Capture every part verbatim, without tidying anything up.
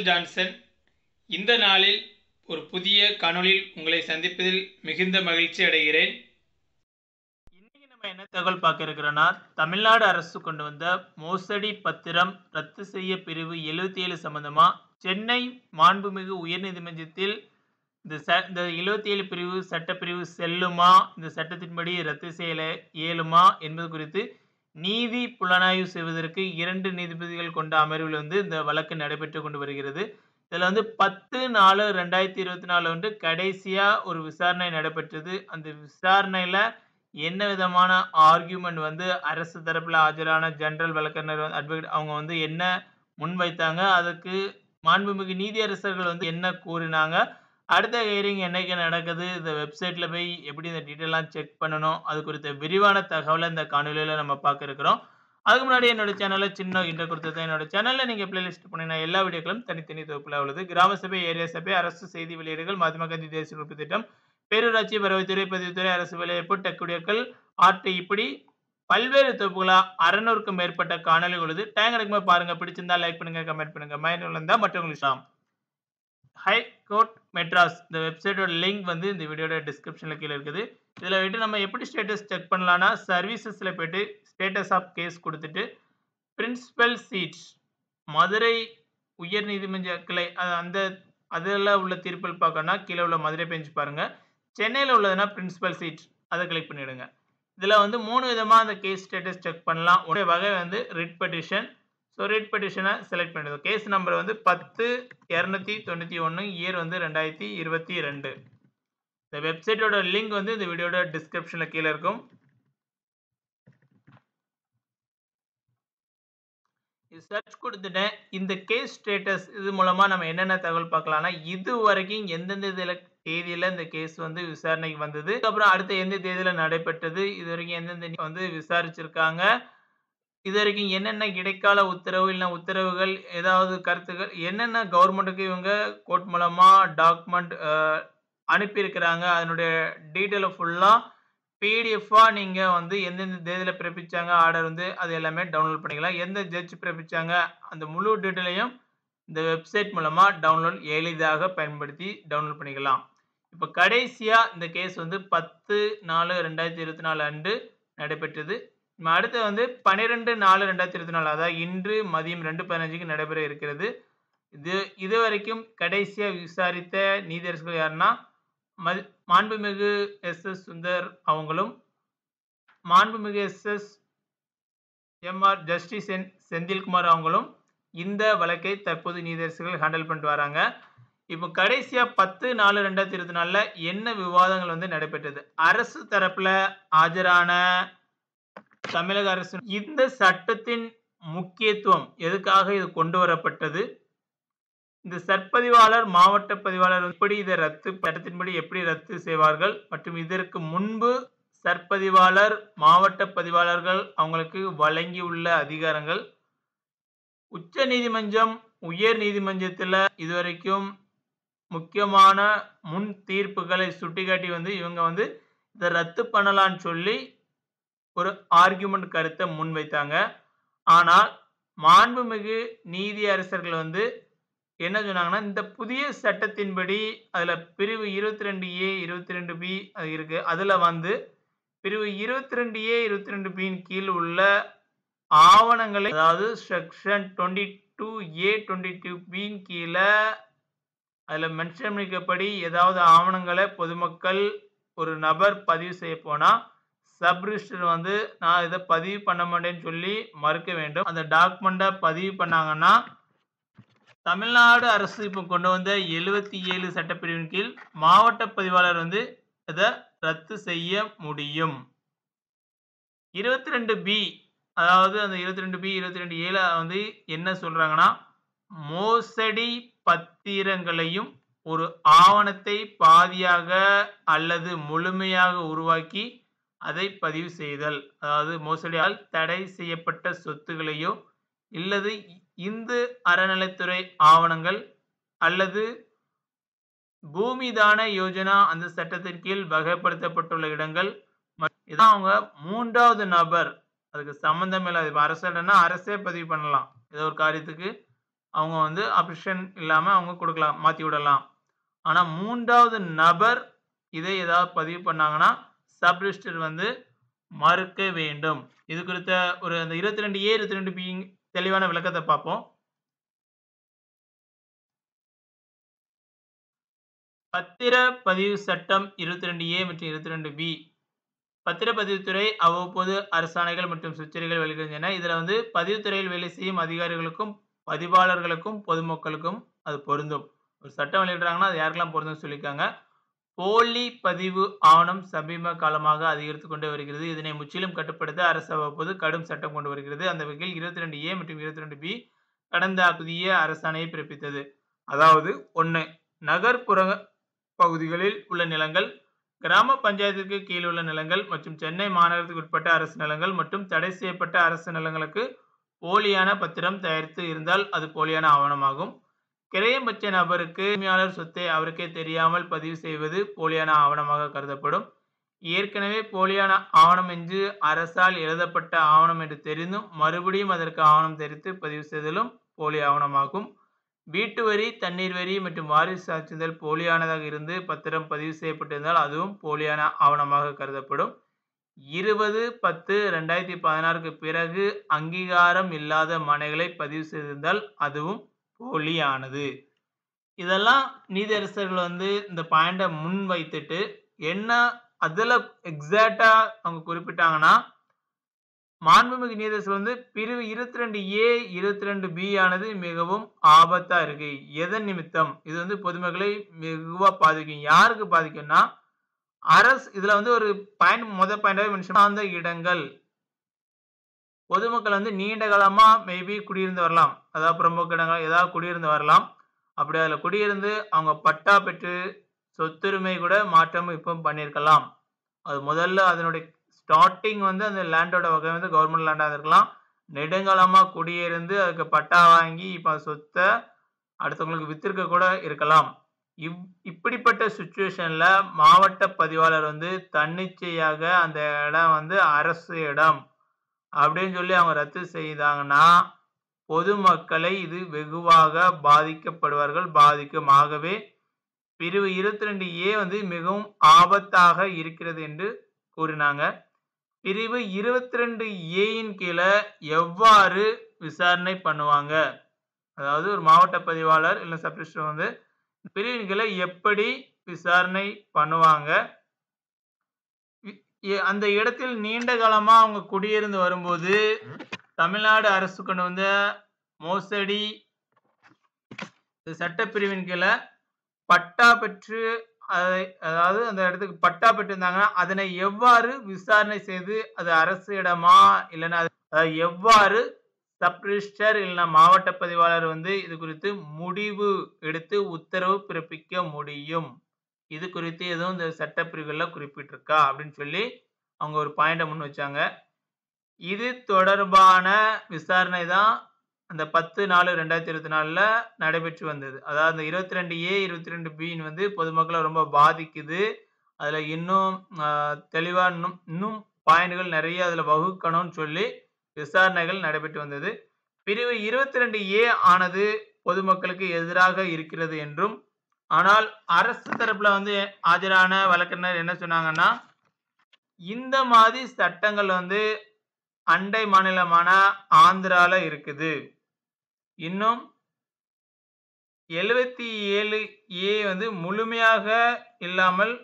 Michael Johnson. இந்த நாளில் ஒரு புதிய காணொளியில் உங்களை சந்திப்பதில் மிகுந்த மகிழ்ச்சி அடைகிறேன். இன்னைக்கு நம்ம என்ன தகவல் பார்க்க இருக்கிறோன்னா, தமிழ்நாடு அரசு கொண்டு வந்த மோசடி பத்திரம் ரத்து செய்ய பிரிவு எழுபத்தி ஏழு சம்பந்தமா சென்னை மாண்புமிகு உயர்நீதிமன்றத்தில் இந்த ச இந்த எழுபத்தி ஏழு பிரிவு சட்டப்பிரிவு செல்லுமா, இந்த சட்டத்தின்படி ரத்து செய்ய இயலுமா என்பது குறித்து நீதி புலனாய்வு செய்வதற்கு இரண்டு நீதிபதிகள் கொண்ட அமர்வில் வந்து இந்த வழக்கு நடைபெற்று கொண்டு வருகிறது. இதில் வந்து பத்து நாலு ரெண்டாயிரத்தி இருபத்தி நாலு வந்து கடைசியா ஒரு விசாரணை நடைபெற்றது. அந்த விசாரணையில என்ன விதமான ஆர்கியூமெண்ட் வந்து அரசு தரப்புல ஆஜரான ஜெனரல் வழக்கறிஞர் அட்வொகேட் அவங்க வந்து என்ன முன்வைத்தாங்க, அதுக்கு மாண்புமிகு நீதியரசர்கள் வந்து என்ன கூறினாங்க, அடுத்த ஹியரிங் என்னைக்கு நடக்குது, இந்த வெப்சைட்ல போய் எப்படி இந்த டீட்டெயிலாம் செக் பண்ணணும், அது குறித்த விரிவான தகவலை இந்த காணொலியில நம்ம பார்க்க இருக்கிறோம். அதுக்கு முன்னாடி என்னோட சேனல்ல சின்ன இன்ட்ரோ கொடுத்தது. என்னோட சேனல்ல நீங்க பிளேலிஸ்ட் பண்ணின எல்லா வீடியோக்களும் தனித்தனி தொகுப்புல உள்ளது. கிராம சபை, ஏரியா சபை, அரசு செய்தி வெளியீடுகள், மகாத்மா காந்தி தேசிய உறுப்பு திட்டம், பேரூராட்சி வருவாய்த்துறை, பதிவுத்துறை, அரசு வேலைவாய்ப்பு, டெக் வீடியோக்கள், ஆர்ட், இப்படி பல்வேறு தொகுப்புகளா அறுநூறுக்கும் மேற்பட்ட காணொலிகள் உள்ளது. டைம் கிடைக்கும்போது பாருங்க. பிடிச்சிருந்தா லைக் பண்ணுங்க, கமெண்ட் பண்ணுங்க. மைண்ட் இருந்தா மற்றவங்களுக்கு ஹை கோர்ட் மெட்ராஸ் இந்த வெப்சைட்டோட லிங்க் வந்து இந்த வீடியோட டிஸ்கிரிப்ஷனில் கீழே இருக்குது. இதில் போய்ட்டு நம்ம எப்படி ஸ்டேட்டஸ் செக் பண்ணலான்னா, சர்வீசஸில் போய்ட்டு ஸ்டேட்டஸ் ஆஃப் கேஸ் கொடுத்துட்டு பிரின்சிபல் சீட்ஸ் மதுரை உயர் நீதிமன்ற கிளை அந்த அதில் உள்ள தீர்ப்பில் பார்க்கணும்னா கீழே உள்ள மதுரை பெஞ்ச் பாருங்கள். சென்னையில் உள்ளதுன்னா பிரின்சிபல் சீட்ஸ் அதை கிளிக் பண்ணிவிடுங்க. இதில் வந்து மூணு விதமாக அந்த கேஸ் ஸ்டேட்டஸ் செக் பண்ணலாம். ஒரு வகை வந்து ரிட் பெட்டிஷன். ஸோ ரிட் பெட்டிஷனை செலக்ட் பண்ணிடுது. கேஸ் நம்பர் வந்து பத்து இரநூத்தி தொண்ணூற்றி ஒன்று, இயர் வந்து ரெண்டாயிரத்தி இருபத்தி ரெண்டு. இந்த வெப்சைட்டோட லிங்க் வந்து இந்த வீடியோட டிஸ்கிரிப்ஷனில் கீழே இருக்கும். இது சர்ச் கொடுத்துட்டேன். இந்த கேஸ் ஸ்டேட்டஸ் இது மூலமாக நம்ம என்னென்ன தகவல் பார்க்கலாம்னா, இது வரைக்கும் எந்தெந்த இதில் தேதியில் இந்த கேஸ் வந்து விசாரணைக்கு வந்தது, அப்புறம் அடுத்த எந்த தேதியில் நடைபெற்றது, இது வரைக்கும் எந்தெந்த வந்து விசாரிச்சிருக்காங்க, இது வரைக்கும் என்னென்ன இடைக்கால உத்தரவு இல்லை உத்தரவுகள், ஏதாவது கருத்துக்கள், என்னென்ன கவர்மெண்ட்டுக்கு இவங்க கோர்ட் மூலமாக டாக்குமெண்ட் அனுப்பியிருக்கிறாங்க, அதனுடைய டீட்டெயிலை ஃபுல்லாக பிடிஎஃபாக நீங்கள் வந்து எந்தெந்த தேதியில் பிறப்பிச்சாங்க ஆர்டர் வந்து அது எல்லாமே டவுன்லோட் பண்ணிக்கலாம். எந்த ஜட்ஜ் பிறப்பிச்சாங்க அந்த முழு டீட்டெயிலையும் இந்த வெப்சைட் மூலமாக டவுன்லோட் எளிதாக பயன்படுத்தி டவுன்லோட் பண்ணிக்கலாம். இப்போ கடைசியாக இந்த கேஸ் வந்து பத்து நாலு ரெண்டாயிரத்தி இருபத்தி நாலு அன்று நடைபெற்றது. அடுத்து வந்து பன்னிரெண்டு நாலு ரெண்டாயிரத்தி இருபத்தி நாலு அதாவது இன்று மதியம் ரெண்டு பதினஞ்சுக்கு நடைபெற இருக்கிறது. இது இது வரைக்கும் கடைசியாக விசாரித்த நீதியரசர்கள் யாருன்னா, மதி மாண்புமிகு எஸ் எஸ் சுந்தர் அவங்களும், மாண்புமிகு S S M R justice N Senthilkumar அவங்களும் இந்த வழக்கை தற்போது நீதியரசர்கள் ஹேண்டில் பண்ணிட்டு வராங்க. இப்போ கடைசியாக பத்து நாலு ரெண்டாயிரத்தி இருபத்தி நாலில் என்ன விவாதங்கள் வந்து நடைபெற்றது, அரசு தரப்புல ஆஜரான தமிழக அரசு இந்த சட்டத்தின் முக்கியத்துவம் எதுக்காக இது கொண்டு வரப்பட்டது, இந்த சற்பதிவாளர் மாவட்ட பதிவாளர் எப்படி இதை ரத்து சட்டத்தின்படி எப்படி ரத்து செய்வார்கள், மற்றும் இதற்கு முன்பு சற்பதிவாளர் மாவட்ட பதிவாளர்கள் அவங்களுக்கு வழங்கியுள்ள அதிகாரங்கள், உச்ச நீதிமன்றம் உயர் நீதிமன்றத்தில் இதுவரைக்கும் முக்கியமான முன் தீர்ப்புகளை சுட்டிக்காட்டி வந்து இவங்க வந்து இதை ரத்து பண்ணலான்னு சொல்லி ஒரு ஆர்கியூமெண்ட் கருத்தை முன்வைத்தாங்க. ஆனால் மாண்புமிகு நீதியரசர்கள் வந்து என்ன சொன்னாங்கன்னா, இந்த புதிய சட்டத்தின்படி அதில் பிரிவு இருபத்தி ரெண்டு ஏ இருபத்தி ரெண்டு பி அது இருக்கு. அதில் வந்து பிரிவு இருபத்தி ரெண்டு ஏ இருபத்தி ரெண்டு பின் கீழ் உள்ள ஆவணங்களை, அதாவது section twenty two A twenty two பின் கீழே அதில் மென்ஷன் பண்ணிக்கப்படி ஏதாவது ஆவணங்களை பொதுமக்கள் ஒரு நபர் பதிவு செய்ய போனால் சப் ரிஜிஸ்டர் வந்து நான் இதை பதிவு பண்ண மாட்டேன்னு சொல்லி மறுக்க வேண்டும். அந்த டாக்குமெண்ட்டை பதிவு பண்ணாங்கன்னா தமிழ்நாடு அரசு இப்போ கொண்டு வந்த எழுபத்தி ஏழு சட்டப்பிரிவின் கீழ் மாவட்ட பதிவாளர் வந்து இதை ரத்து செய்ய முடியும். இருபத்தி ரெண்டு பி அதாவது அந்த இருபத்தி ரெண்டு பி இருபத்தி ரெண்டு ஏழு வந்து என்ன சொல்றாங்கன்னா, மோசடி பத்திரங்களையும் ஒரு ஆவணத்தை பாதியாக அல்லது முழுமையாக உருவாக்கி அதை பதிவு செய்தல், அதாவது மோசடியால் தடை செய்யப்பட்ட சொத்துக்களையோ இல்லது இந்து அறநிலைத்துறை ஆவணங்கள் அல்லது பூமிதான யோஜனா அந்த சட்டத்தின் கீழ் வகைப்படுத்தப்பட்டுள்ள இடங்கள், இதான் அவங்க மூன்றாவது நபர் அதுக்கு சம்பந்தம் இல்லாத அரசு அரசே பதிவு பண்ணலாம். ஏதோ ஒரு காரியத்துக்கு அவங்க வந்து ஆப்ஷன் இல்லாம அவங்க குடுக்கலாம். மாத்தி விடலாம். ஆனா மூன்றாவது நபர் இதை ஏதாவது பதிவு பண்ணாங்கன்னா, சப் ரிஜிஸ்டர் வந்து மறுக்க வேண்டும். இது குறித்த ஒரு அந்த இருபத்தி இரண்டு ஏ, இருபத்தி இரண்டு பி தெளிவான விளக்கத்த பார்ப்போம். பத்திரப்பதிவு சட்டம் இருபத்தி இரண்டு ஏ மற்றும் இருபத்தி இரண்டு பி. பத்திரப்பதிவுத்துறை அவ்வப்போது அரசாணைகள் மற்றும் சுற்றறிகள் வெளியிடுகின்றன. இதுல வந்து பதிவுத்துறையில் வேலை செய்யும் அதிகாரிகளுக்கும், பதிவாளர்களுக்கும், பொதுமக்களுக்கும் அது பொருந்தும். ஒரு சட்டம் வெளியிடுறாங்கன்னா, அது யாருக்கெல்லாம் பொருந்தும்னு சொல்லியிருக்காங்க. போலி பதிவு ஆவணம் சமீப காலமாக அதிகரித்துக் கொண்டே வருகிறது. இதனை முற்றிலும் கட்டுப்படுத்த அரசு அவ்வப்போது கடும் சட்டம் கொண்டு வருகிறது. அந்த வகையில் இருபத்தி இரண்டு ஏ மற்றும் இருபத்தி இரண்டு பி கடந்த புதிய அரசாணையை பிறப்பித்தது. அதாவது ஒன்று நகர்ப்புற பகுதிகளில் உள்ள நிலங்கள், கிராம பஞ்சாயத்திற்கு கீழ் உள்ள நிலங்கள் மற்றும் சென்னை மாநகரத்துக்கு உட்பட்ட அரசு நிலங்கள் மற்றும் தடை செய்யப்பட்ட அரசு நிலங்களுக்கு போலியான பத்திரம் தயாரித்து இருந்தால் அது போலியான ஆவணமாகும். கிரயம் பெற்ற நபருக்கு உரிமையாளர் சொத்தை அவருக்கே தெரியாமல் பதிவு செய்வது போலியான ஆவணமாக கருதப்படும். ஏற்கனவே போலியான ஆவணம் என்று அரசால் எழுதப்பட்ட ஆவணம் என்று தெரிந்தும் மறுபடியும் அதற்கு ஆவணம் தயாரித்து பதிவு செய்தலும் போலி ஆவணமாகும். வீட்டு வரி, தண்ணீர் வரி மற்றும் வாரிசு சான்றிதழ் போலியானதாக இருந்து பத்திரம் பதிவு செய்யப்பட்டிருந்தால் அதுவும் போலியான ஆவணமாக கருதப்படும். இருபது பத்து இரண்டாயிரத்தி பதினாறுக்கு பிறகு அங்கீகாரம் இல்லாத மனைகளை பதிவு செய்திருந்தால் அதுவும் போலியானது. இதெல்லாம் நீதியரசர்கள் வந்து இந்த பாயிண்ட முன் வைத்துட்டு என்ன அதுல எக்ஸாக்ட்டா அவங்க குறிப்பிட்டாங்கன்னா, மாண்புமிகு நீதியரசர் வந்து பிரிவு இருபத்தி இரண்டு ஏ, இருபத்தி இரண்டு பி ஆனது மிகவும் ஆபத்தா இருக்கு. எதன் நிமித்தம்? இது வந்து பொதுமக்களை வெகுவா பாதிக்கும். யாருக்கு பாதிக்கும்னா, அரசு இதுல வந்து ஒரு பாயிண்ட் முதல் பாயிண்டாவே மென்ஷன் சார்ந்த இடங்கள். பொதுமக்கள் வந்து நீண்ட காலமா மேபி குடியிருந்து வரலாம். அதாவது புறம்போக்கு இடங்கள் ஏதாவது குடியிருந்து வரலாம். அப்படி அதுல குடியிருந்து அவங்க பட்டா பெற்று சொத்துரிமை கூட மாற்றம் இப்ப பண்ணியிருக்கலாம். அது முதல்ல அதனுடைய ஸ்டார்ட்டிங் வந்து அந்த லேண்டோட வகை வந்து கவர்மெண்ட் லேண்டா இருக்கலாம். நெடுங்காலமா குடியிருந்து அதுக்கு பட்டா வாங்கி இப்ப சொத்த அடுத்தவங்களுக்கு வித்திருக்க கூட இருக்கலாம். இவ் இப்படிப்பட்ட சிச்சுவேஷன்ல மாவட்ட பதிவாளர் வந்து தன்னிச்சையாக அந்த இடம் வந்து அரசு இடம் அப்படின்னு சொல்லி அவங்க ரத்து செய்தாங்கன்னா, பொதுமக்களை இது வெகுவாக பாதிக்கப்படுவார்கள், பாதிக்கும். ஆகவே பிரிவு இருபத்தி இரண்டு ஏ வந்து மிகவும் ஆபத்தாக இருக்கிறது என்று கூறினாங்க. பிரிவு இருபத்தி இரண்டு ஏயின் கீழ எவ்வாறு விசாரணை பண்ணுவாங்க? அதாவது ஒரு மாவட்ட பதிவாளர் இல்ல சப் ரிஜிஸ்டர் வந்து பிரிவின் கீழ எப்படி விசாரணை பண்ணுவாங்க? அந்த இடத்தில் நீண்ட காலமா அவங்க குடியிருந்து வரும்போது தமிழ்நாடு அரசு கொண்டு வந்த மோசடி சட்டப்பிரிவின் கீழ பட்டா பெற்று அதை அதாவது அந்த இடத்துக்கு பட்டா பெற்றிருந்தாங்கன்னா அதனை எவ்வாறு விசாரணை செய்து அது அரசு இடமா இல்லைன்னா எவ்வாறு சப் ரிஜிஸ்டர் இல்லைன்னா மாவட்ட பதிவாளர் வந்து இது குறித்து முடிவு எடுத்து உத்தரவு பிறப்பிக்க முடியும். இது குறித்து எதுவும் இந்த சட்டப்பிரிவுகள்ல குறிப்பிட்டிருக்கா அப்படின்னு சொல்லி அவங்க ஒரு பாயிண்ட முன் வச்சாங்க. இது தொடர்பான விசாரணை தான் அந்த பத்து நாலு இரண்டாயிரத்தி இருபத்தி நாலுல நடைபெற்று வந்தது. அதாவது அந்த இருபத்தி இரண்டு ஏ, இருபத்தி இரண்டு பி வந்து பொதுமக்களை ரொம்ப பாதிக்குது. அதுல இன்னும் தெளிவா இன்னும் இன்னும் பாயிண்ட்கள் நிறைய அதுல வகுக்கணும்னு சொல்லி விசாரணைகள் நடைபெற்று வந்தது. பிரிவு இருபத்தி இரண்டு ஏ ஆனது பொதுமக்களுக்கு எதிராக இருக்கிறது என்றும், ஆனால் அரசு தரப்புல வந்து ஆஜரான வழக்கறிஞர் என்ன சொன்னாங்கன்னா, இந்த மாதிரி சட்டங்கள் வந்து அண்டை மாநிலமான ஆந்திரால இருக்குது. இன்னும் எழுபத்தி ஏழு ஏ வந்து முழுமையாக இல்லாமல்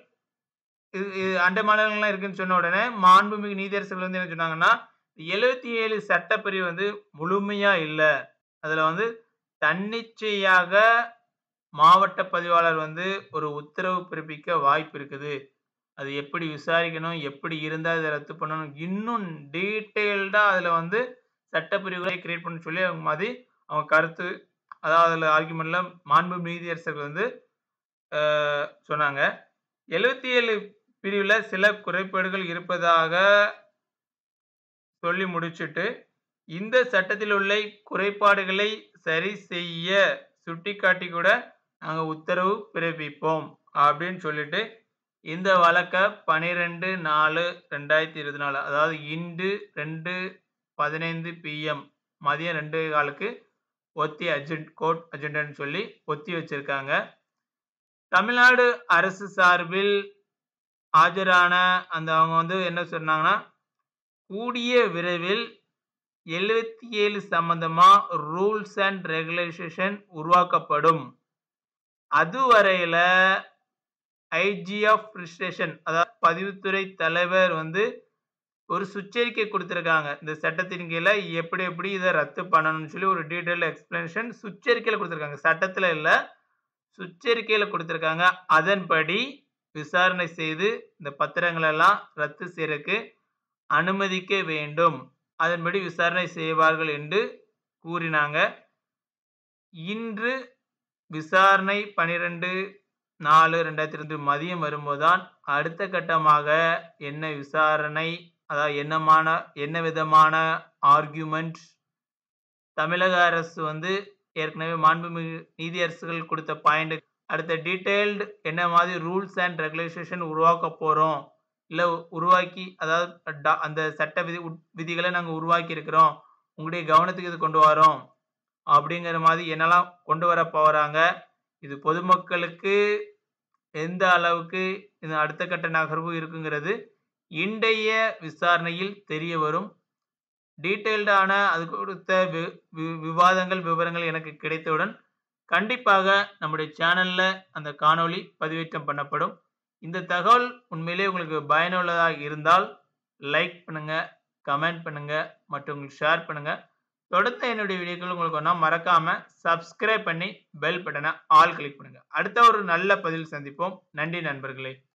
அண்டை மாநிலங்கள்லாம் இருக்குன்னு சொன்ன உடனே மாண்புமிகு நீதியரசர்கள் வந்து என்ன சொன்னாங்கன்னா, எழுபத்தி ஏழு சட்டப்பிரிவு வந்து முழுமையா இல்ல. அதுல வந்து தன்னிச்சையாக மாவட்ட பதிவாளர் வந்து ஒரு உத்தரவு பிறப்பிக்க வாய்ப்பு இருக்குது. அது எப்படி விசாரிக்கணும், எப்படி இருந்தா இதை ரத்து பண்ணணும், இன்னும் டீட்டெயில்டா அதுல வந்து சட்டப்பிரிவுகளை கிரியேட் பண்ண சொல்லி அவங்க மாதிரி அவங்க கருத்து அதாவது அதுல ஆர்குமெண்ட்ல மாண்பு நீதியரசர்கள் வந்து சொன்னாங்க. எழுபத்தி ஏழு பிரிவுல சில குறைபாடுகள் இருப்பதாக சொல்லி முடிச்சுட்டு இந்த சட்டத்தில் உள்ள குறைபாடுகளை சரி செய்ய சுட்டிக்காட்டி கூட நாங்க உத்தரவு பிறப்பிப்போம் அப்படின்னு சொல்லிட்டு இந்த வழக்க பனிரெண்டு நாலு ரெண்டாயிரத்தி இருபத்தி நாலு அதாவது இன்று ரெண்டு பதினைந்து பிஎம் மதியம் ரெண்டு காலுக்கு ஒத்தி அர்ஜென்ட் கோர்ட் அர்ஜென்ட்னு சொல்லி ஒத்தி வச்சிருக்காங்க. தமிழ்நாடு அரசு சார்பில் ஆஜரான அந்த அவங்க வந்து என்ன சொன்னாங்கன்னா, கூடிய விரைவில் எழுபத்தி ஏழு சம்பந்தமா ரூல்ஸ் அண்ட் ரெகுலேஷன் உருவாக்கப்படும். அதுவரையில ஐஜி ஆஃப் ரிஜிஸ்ட்ரேஷன் அதாவது பதிவுத்துறை தலைவர் வந்து ஒரு சுற்றறிக்கை கொடுத்திருக்காங்க. இந்த சட்டத்தின் கீழ எப்படி எப்படி இதை ரத்து பண்ணணும்னு சொல்லி ஒரு டீடைல் எக்ஸ்பிளனேஷன் சுற்றறிக்கையில கொடுத்திருக்காங்க. சட்டத்துல இல்ல, சுற்றறிக்கையில கொடுத்திருக்காங்க. அதன்படி விசாரணை செய்து இந்த பத்திரங்கள் எல்லாம் ரத்து செய்யறதுக்கு அனுமதிக்க வேண்டும். அதன்படி விசாரணை செய்வார்கள் என்று கூறினாங்க. இன்று விசாரணை பன்னிரண்டு நாலு இரண்டாயிரத்தி இருபது மதியம் வரும்போதுதான் அடுத்த கட்டமாக என்ன விசாரணை, அதாவது என்னமான என்ன விதமான ஆர்குமெண்ட் தமிழக அரசு வந்து ஏற்கனவே மாண்புமிகு நீதியரசர்கள் கொடுத்த பாயிண்ட் அடுத்த டீடைல்டு என்ன மாதிரி ரூல்ஸ் அண்ட் ரெகுலேஷன் உருவாக்க போறோம், இல்ல உருவாக்கி அதாவது அந்த சட்ட விதி விதிகளை நாங்க உருவாக்கி இருக்கிறோம், உங்களுடைய கவனத்துக்கு இது கொண்டு வரோம் அப்படிங்கிற மாதிரி என்னெல்லாம் கொண்டு வர போறாங்க, இது பொதுமக்களுக்கு எந்த அளவுக்கு இந்த அடுத்த கட்ட நகர்வு இருக்குங்கிறது இன்றைய விசாரணையில் தெரிய வரும். டீடைல்டான அது கொடுத்த வி விவாதங்கள் விவரங்கள் எனக்கு கிடைத்தவுடன் கண்டிப்பாக நம்முடைய சேனல்ல அந்த காணொளி பதிவேற்றம் பண்ணப்படும். இந்த தகவல் உண்மையிலே உங்களுக்கு பயனுள்ளதாக இருந்தால் லைக் பண்ணுங்க, கமெண்ட் பண்ணுங்க மற்றும் ஷேர் பண்ணுங்க. தொடர்ந்து என்னுடைய வீடியோக்கள் உங்களுக்கு ஒன்றா மறக்காம சப்ஸ்கிரைப் பண்ணி பெல் பட்டனை ஆல் கிளிக் பண்ணுங்க. அடுத்த ஒரு நல்ல பதில் சந்திப்போம். நன்றி நண்பர்களே.